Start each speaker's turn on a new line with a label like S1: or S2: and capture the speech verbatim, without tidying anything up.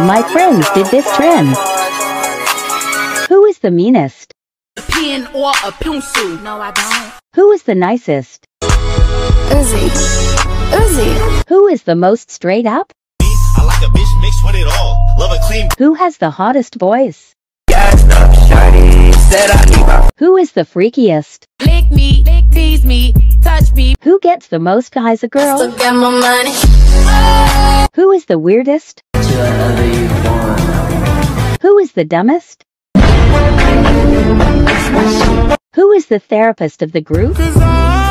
S1: my friends did this trend. Who is the meanest?
S2: Pen or a pencil? No, I don't.
S1: Who is the nicest?
S3: Uzi. Uzi.
S1: Who is the most straight up?
S4: I like a bitch mixed with it all. Love a clean.
S1: Who has the hottest voice?
S5: Gassed up, shawty, said I need my.
S1: Who is the freakiest?
S2: Lick me, lick, tease me, touch me.
S1: Who gets the most guys a girl?
S3: Still got my money.
S1: Who is the weirdest?
S5: Whatever you want.
S1: Who is the dumbest? Who is the therapist of the group?